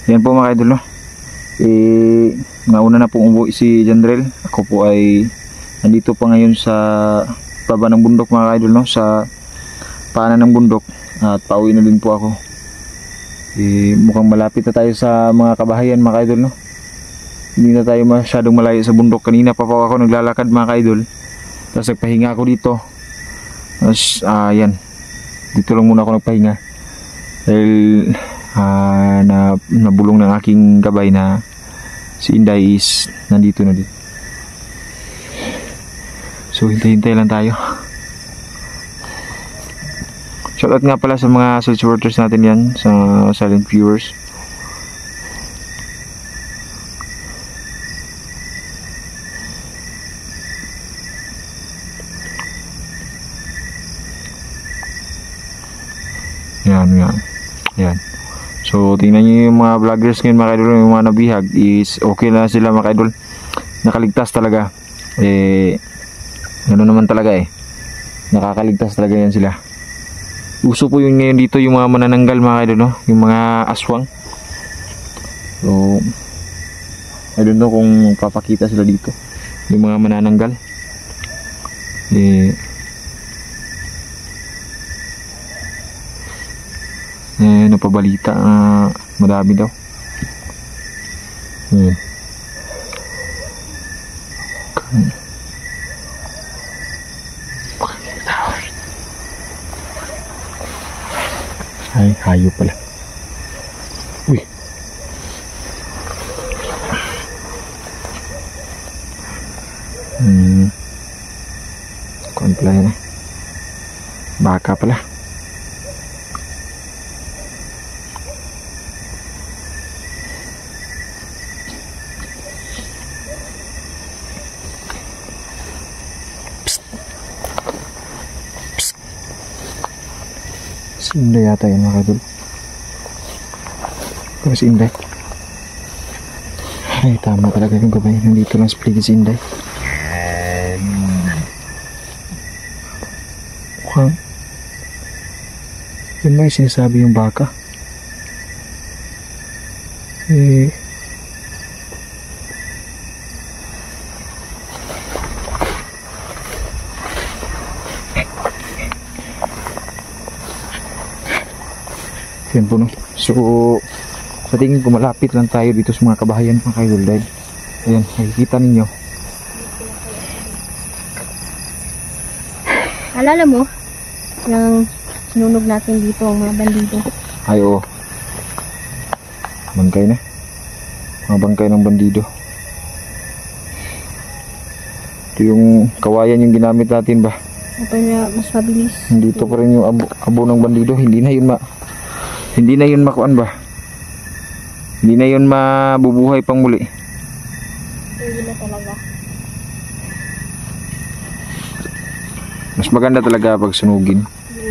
Yan po mga idol, no? Nauna na pong umuwi si Jandrel. Ako po ay nandito pa ngayon sa baba ng bundok mga idol, no? Sa paanan ng bundok. At pauwi na din po ako. Mukhang malapit na tayo sa mga kabahayan mga idol, no? Hindi na tayo masyadong malayo sa bundok. Kanina pa po ako naglalakad mga idol. Tapos nagpahinga ako dito. Tapos yan. Dito lang muna ako nagpahinga. Dahil nabulong ng aking gabay na si Inday is nandito na din. So hintay-hintay lang tayo. Shoutout nga pala sa mga supporters natin yan, sa silent viewers. Yan. So tingnan nyo yung mga vloggers ngayon mga idol, yung mga nabihag is okay na sila mga idol. Nakaligtas talaga. Ano naman talaga nakakaligtas talaga yan sila. Uso po yun ngayon dito, yung mga manananggal mga idol, no? Yung mga aswang. So I don't know kung papakita sila dito, yung mga manananggal. Napabalita madami daw. Ay, hayop pala. Uy. Kuan pala yan baka pala. Si Inday yata yan mga idol. Pero si Inday, ay tama talaga yung gabay. Nandito lang sa paligid si Inday. Mukhang yun may sinasabi yung baka. Yan po, no? So sa tingin ko malapit lang tayo dito sa mga kabahayan mga idol. Dahil ayan, nakikita ninyo. Alala mo yung sinunog natin dito ang mga bandido? Ay oo, bangkay na, mga bangkay ng bandido. Ito yung kawayan yung ginamit natin ba? Ito na mas mabilis. Dito pa rin yung abo ng bandido. Hindi na yun makuan ba? Hindi na yun mabubuhay pang muli. Hindi na talaga. Mas maganda talaga pag sunugin.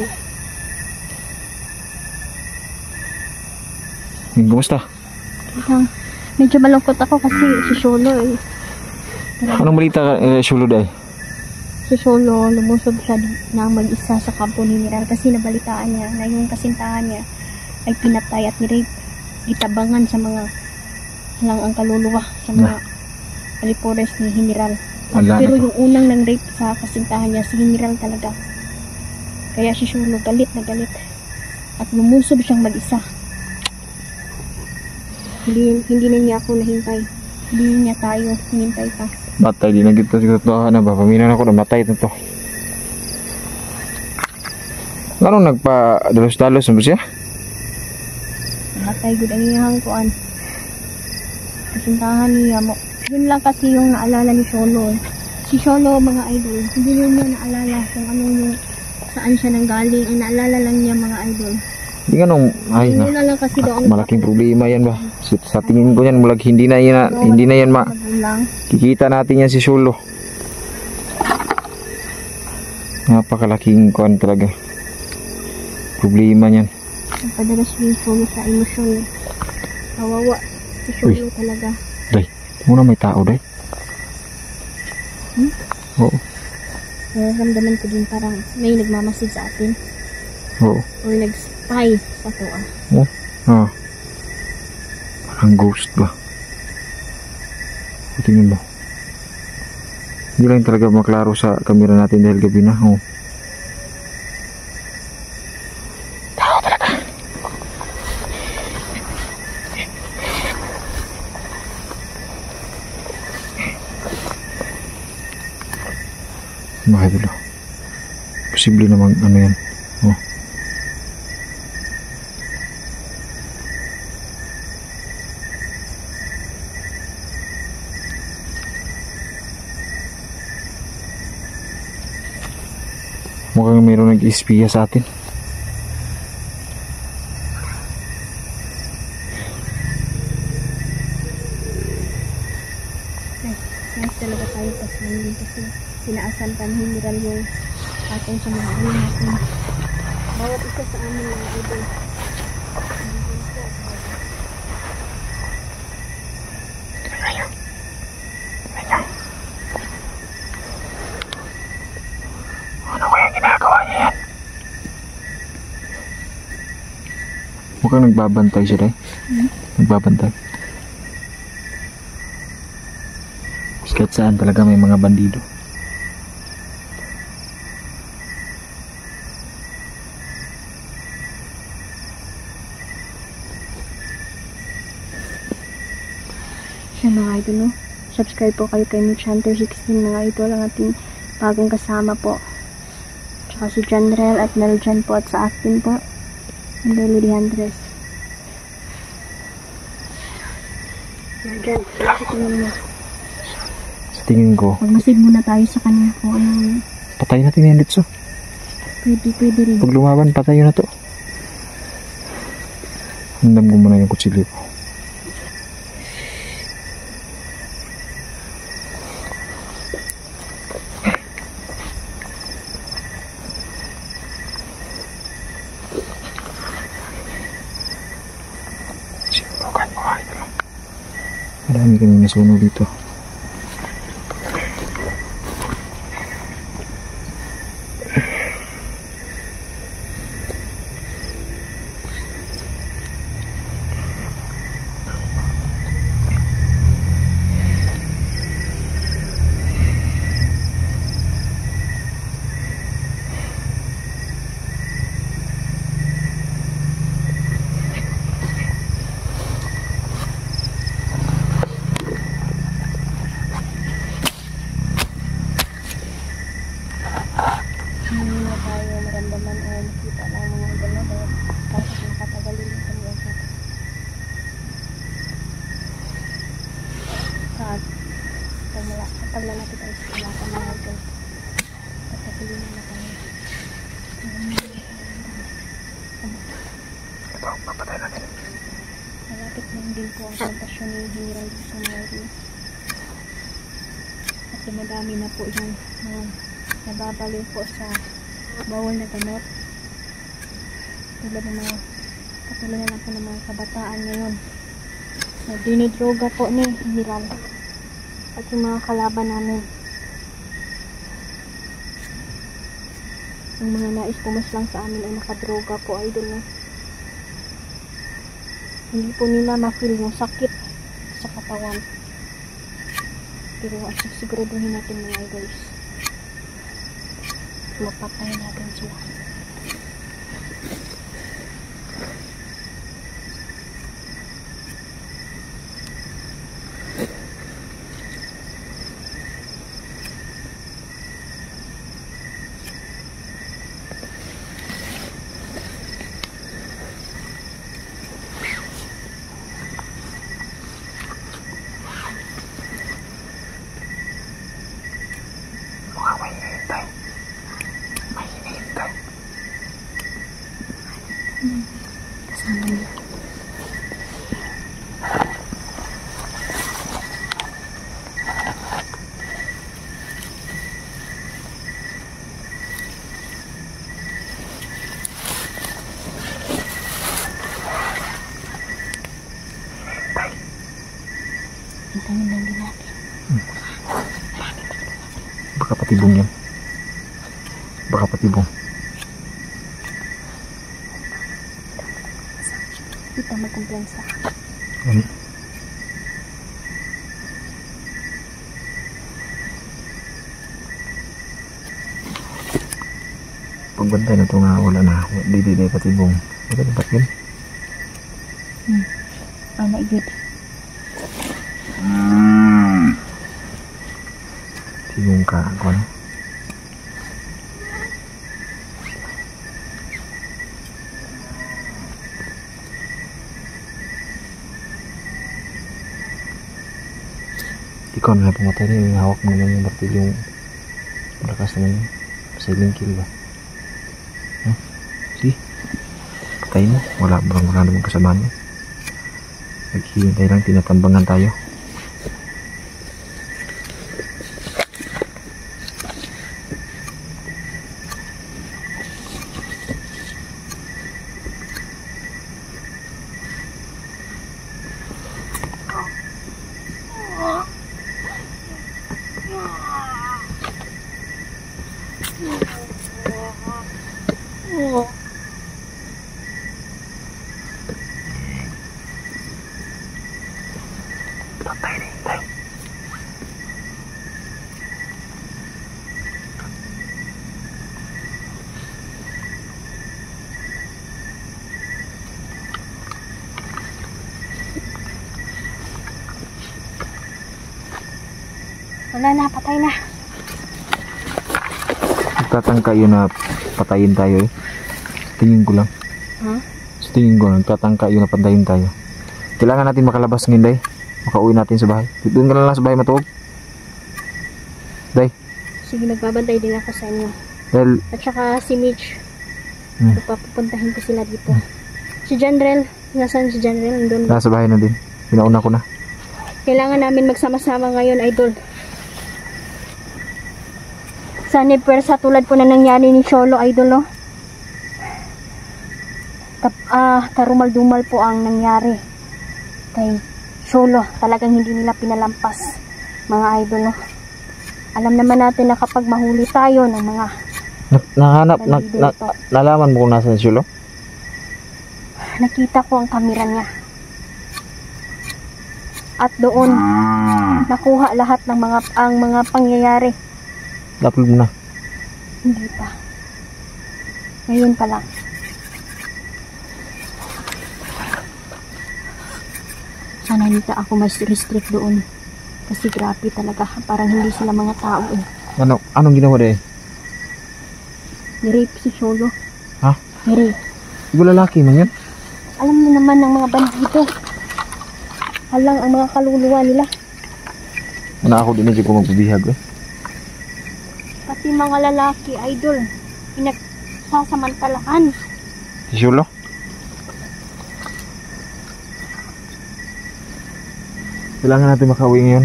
Kumusta? Medyo malungkot ako kasi si Sholo Anong balita Sholo day? Si Sholo lumusog siya na mag-isa sa kampo ni Miral kasi nabalitaan niya na yung kasintahan niya ay pinatay at ni-rape, itabangan sa mga halang ang kaluluwa sa mga alipores ni General. Pero yung unang nang rape sa kasintahan niya si General talaga. Kaya si Sholo galit na galit at lumusob siyang mag-isa. Hindi na niya ako nahintay. Hindi niya tayo hinintay pa. Matay din na gito siguro to ba? Paminan ako na matay na to. Anong nagpa-dalos-dalos mo siya? Matay gud ang iyang kuan. Kasintahan niya mo. Yun lang kasi yung naalala ni Sholo. Si Sholo mga idol, hindi niya naalala kung ano yung saan siya nanggaling. Ang naalala lang niya mga idol. Hindi nga nung ay na kasi malaking problema yan ba? Sa tingin ko yan mulag hindi na yan kikita natin yan si Sholo. Napakalaking kuan talaga. Problema niyan. Padalas yung Sholo sa emosyon. Kawawa si Sholo talaga. Day, muna may tao day. Oo. Nararamdaman ko din parang may nagmamasid sa atin. Oo. O nag-spy sa to Oo. Parang ghost ba? Tingnan mo. Hindi lang talaga maklaro sa camera natin dahil gabi na. Oh. Tao talaga. Mga idol. Posible namang ano yan. Oh. Mukhang mayroong nag-espiya sa atin. Nice talaga tayo pasangin kasi sinaasan pa ni Miral yung ating sa mga ano natin. Bawat isa sa amin mga idol. Ano kaya ginagawa niya yan? Mukhang nagbabantay sila eh. Nagbabantay. Kahit saan talaga may mga bandido. Siya mga idol, no? Subscribe po kayo kay Mitch Hunter 16 mga idol, ang ating bagong kasama po. Tsaka si Janrel at Meljan po, at sa akin po ang Lily Andres. Meljan, tingnan mo. Sa tingin ko, Magmasid muna tayo sa kanya kung ano. patay natin yan dito. Pwede rin. Pag lumaban, patay na to. Handam ko muna yung kutsilyo ko. Sinubukan mo ay ito. Marami kami nasunog dito. Hindi na tayo maramdaman o makita ng mga idol na dahil kasi kung katagalin yung kanyang sa saat kapag lalapit ay sila ka mga idol katagalin na kami. Ito, papatay natin. Malapit na din po ang plantasyon ni Hiral sa mga idol kasi madami na po yung mga nababaliw po sa bawal na gamot tulad ng mga katulad na lang po ng mga kabataan ngayon na dinidroga po ni Hiral at yung mga kalaban namin, ang mga nais pumaslang sa amin ay nakadroga po idol, no? Hindi po nila ma-feel yung sakit sa katawan, pero siguraduhin natin mga idols mapatay natin sila. Mukhang may hinihintay. May hinihintay. Kasama niya. Hinihintay. Hintayin lang din natin. Baka patibong yan. Baka patibong. Kita magkumpiyansa. Ano? pagbantay na ito nga wala na. Di patibong. Ito dapat yun. Ana good. Tibong ka. Ano? Ikaw na pumatay rin. Hawak mo naman yung martilyo yung malakas naman yun. Silent kill ba? Huh? See? Patay mo. Wala naman kasama niya. Naghihintay lang. Tinatambangan tayo. Patay na hintay. Wala na, patay na. Nagtatangka yun na patayin tayo eh. Tingin ko lang. Sa tingin ko, nagtatangka yun na patayin tayo. Kailangan natin makalabas ngayon, Day. Makauwi natin sa bahay. Doon ka na lang sa bahay matulog. Day. Sige, nagbabantay din ako sa inyo. Dahil, At saka si Mitch. Papapuntahin ko sila dito. Si Janrel. Nasaan si Janrel? Nandun. nasa bahay na din. Pinauna ko na. Kailangan namin magsama-sama ngayon, idol. Sana pwersa tulad po na nangyari ni Sholo, idol, no? Tarumal-dumal po ang nangyari kay Sholo. Talagang hindi nila pinalampas, mga idol, no? Alam naman natin na kapag mahuli tayo ng mga nalaman mo kung nasa si Sholo? nakita ko ang kamera niya. At doon nakuha lahat ng mga pangyayari. Upload mo na. Hindi pa. Ngayon pa lang. Sana hindi ako mas restrict doon. Kasi grabe talaga. Parang hindi sila mga tao eh. Anong ginawa din? Ni-rape si Sholo. Ha? Ni-rape. Iba lalaki man yan? Alam mo naman ng mga bandido. Halang ang mga kaluluwa nila. Ako din na dyan ko magbibihag eh. Pati mga lalaki, idol. Pinagsasamantalahan. Si Sholo? Kailangan natin makauwi ngayon.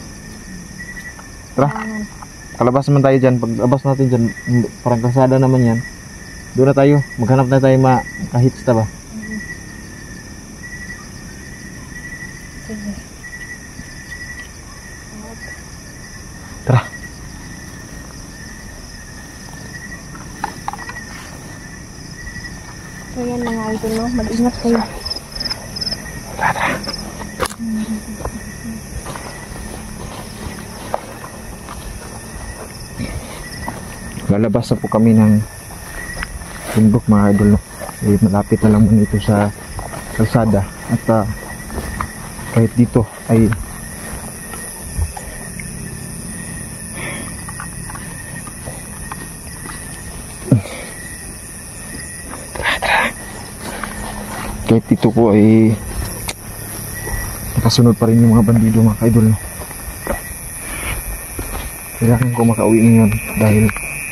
Tara. Kalabas naman tayo dyan. Pag labas natin dyan, parang kasada naman yan. Doon na tayo. Maghanap na tayo makahits na ba? Sige. Tara. So yan mga idol, no? Mag-ingat kayo. Tara. Lalabas na po kami ng bundok mga idol, no? Malapit na lang muna ito sa kalsada at kahit dito ay kahit dito po ay nakasunod pa rin yung mga bandido mga idol, no? Kailangan ko makauwi ngayon dahil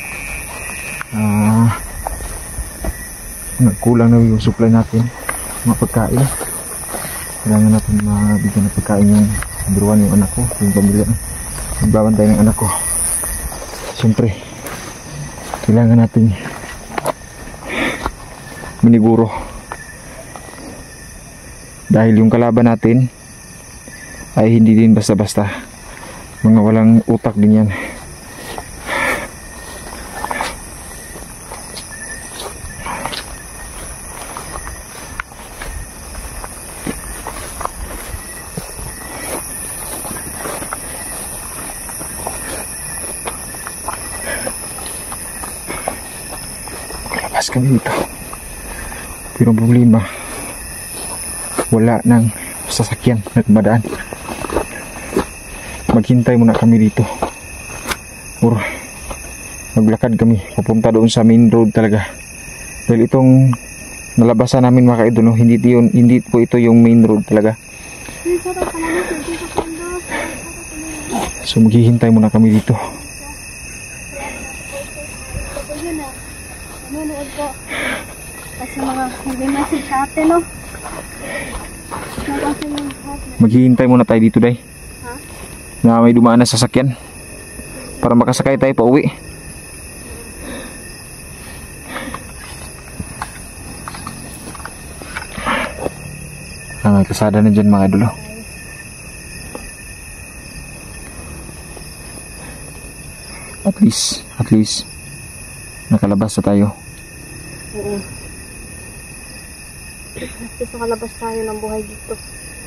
nagkulang na yung supply natin mga pagkain. Kailangan natin mabigyan ng pagkain yung buruan, yung anak ko, yung pamilya, yung babantay ng anak ko. Siyempre kailangan natin miniguro dahil yung kalaban natin ay hindi din basta-basta, mga walang utak din yan. Nakalabas kami dito. Pero ang problema, wala nang sasakyan na dumadaan. Maghintay muna kami dito. Or maglakad kami papunta doon sa main road talaga. Dahil itong nalabasan namin mga ka-idol, no? Hindi po ito yung main road talaga. So maghihintay muna kami dito. Nanonood ko. Kasi mga nag-message sa atin, no? Maghihintay muna tayo dito, Day. Ha? Na may dumaan na sasakyan. Para makasakay tayo pa uwi. May kasada na dyan mga idol. At least nakalabas na tayo. Oo. At least nakalabas tayo ng buhay dito.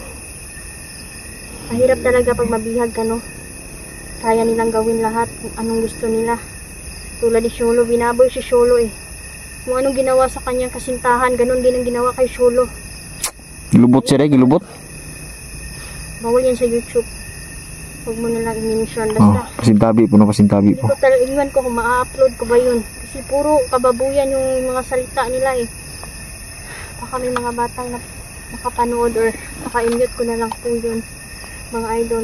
Mahirap talaga pag mabihag ka, no? Kaya nilang gawin lahat kung anong gusto nila. Tulad ni Sholo, binaboy si Sholo eh. Kung anong ginawa sa kanyang kasintahan, ganun din ang ginawa kay Sholo. Gilubot siya, Day, gilubot. Bawal yan sa YouTube. Huwag mo nalang i-mention. Oh, Basta, pasintabi po na pasintabi po. hindi ko talaga iwan ko kung ma-upload ko ba yun. Kasi puro kababuyan yung mga salita nila eh. Baka may mga batang nakapanood or naka-mute ko na lang po yun. Mga idol.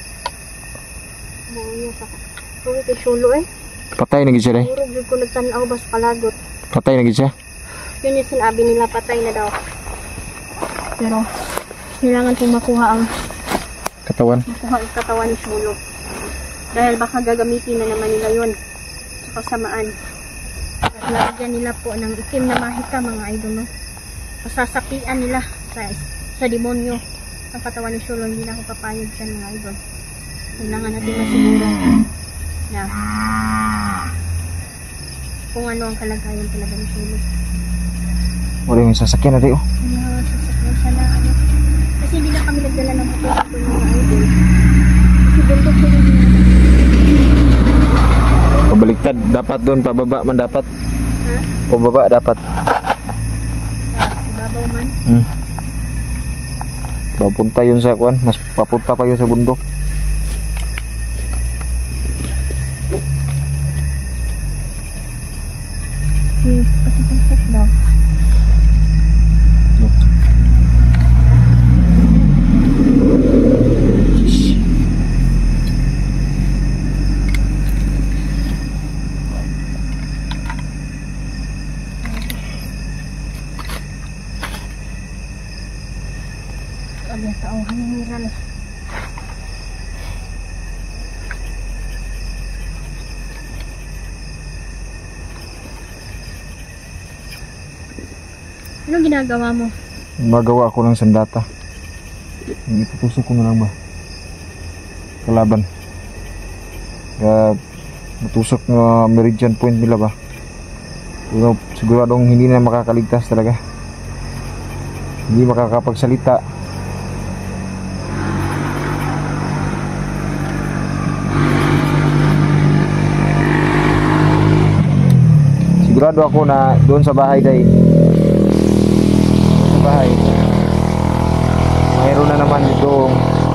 Bawal sa Sorry kay Sholo eh. Patay na gid siya, Day. Puro yun ko nagtanaw ba sa kalagot. Patay na gid siya. Yun yung sinabi nila, patay na daw. Pero kailangan kong makuha ang katawan ni Sholo. Dahil baka gagamitin na naman nila yun sa kasamaan. At lagyan nila po ng itim na mahika mga idol, no? Pasasakian nila sa demonyo ang katawan ni Sholo. Hindi na ako papayag dyan mga idol. Kailangan natin masiguro na kung ano ang kalagayan talaga ni Sholo. Wala yung sasakyan na, Day, oh. Ano, sasakyan siya na ano. Kasi hindi na kami nagdala ng motor ko mga idol. Kasi bundok ko yung Pabaliktad, dapat doon, pababa man dapat. ha? Pababa dapat. Ibabaw man. Papunta yun sa kuan, mas papunta pa yun sa bundok. Kasi sunset daw. Ada tao hiniran. Anong ginagawa mo? Magawa ako ng sandata. Itutusok ko na lang ba? Kalaban. Kaya matusok na meridian point nila ba? Pero siguradong hindi na makakaligtas talaga. Hindi makakapagsalita. Sigurado ako na doon sa bahay, Day. Sa bahay. Mayroon na naman itong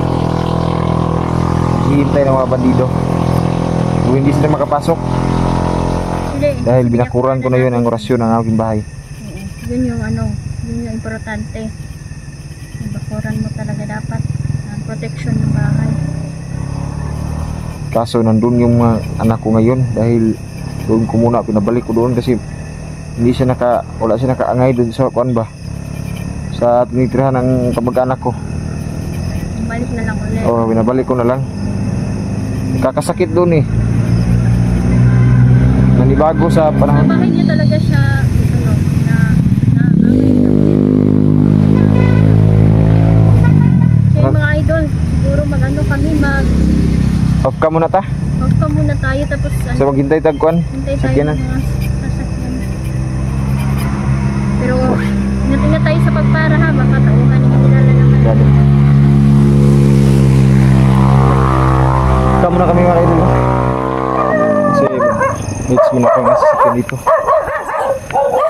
hihintay ng mga bandido. Kung hindi sila makapasok. Hindi. Dahil binakuran ko na yun ang orasyon ng aking bahay. Yun yung ano, yun yung importante. Bakuran mo talaga dapat ang protection ng bahay. Kaso nandun yung mga anak ko ngayon dahil doon ko muna pinabalik ko doon kasi hindi siya wala siya nakaangay doon sa kuan ba, sa tinitirahan ng kamag-anak ko. Balik na lang ulit. Oo, binabalik ko na lang. Kakasakit doon eh. Nanibago sa Sa panahon. bahay niya talaga siya ano, kaya mga idol, siguro mag-ano kami, Off ka muna ta. off ka muna tayo tapos ano, So maghintay tag kuan. hintay tayo Sakyan na. ng mga sasakyan. Pero ingat tayo sa pagpara ha, baka tauhan ni kilala naman. Gani. Ika muna kami mga idol. Kasi next muna kami sa sakyan dito.